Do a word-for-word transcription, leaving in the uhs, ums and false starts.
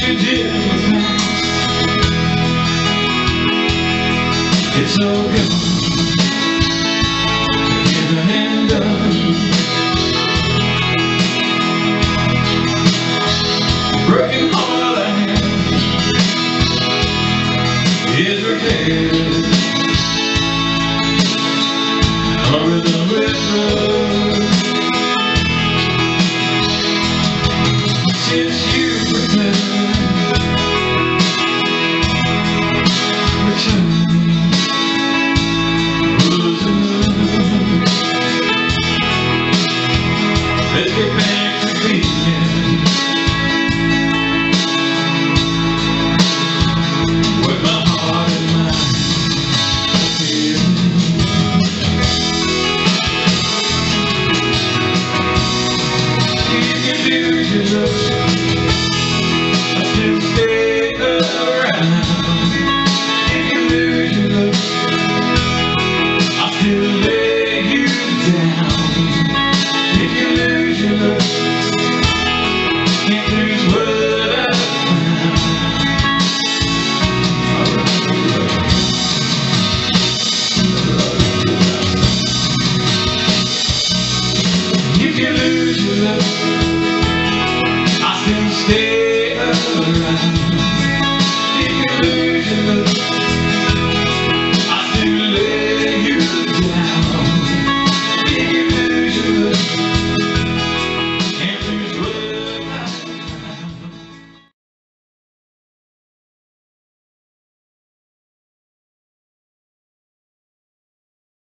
you did in the past, it's all gone, given and done. Broken heart I have is repaired. Over the river, since you returned, return was enough. Let's get back to being with my heart and mind. I still stay around. If you lose your love, I still lay you down. If you lose your love, can't lose what I found. If you lose your love,